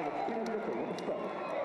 の危険だと思ってた。